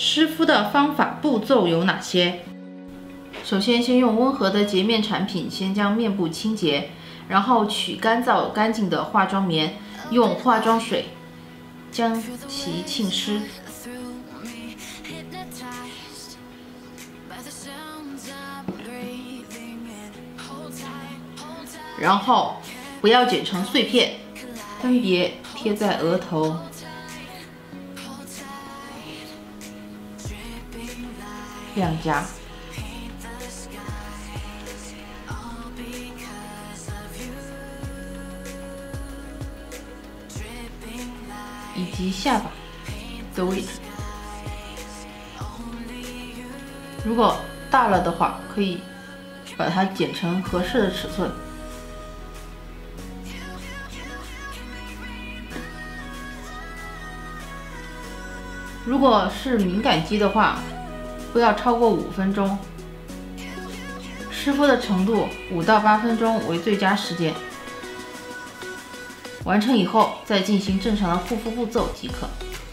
湿敷的方法步骤有哪些？首先，先用温和的洁面产品先将面部清洁，然后取干燥干净的化妆棉，用化妆水将其浸湿。然后不要剪成碎片，分别贴在额头、两颊以及下巴的位置。如果大了的话，可以把它剪成合适的尺寸。如果是敏感肌的话，不要超过5分钟，湿敷的程度5到8分钟为最佳时间。完成以后再进行正常的护肤步骤即可。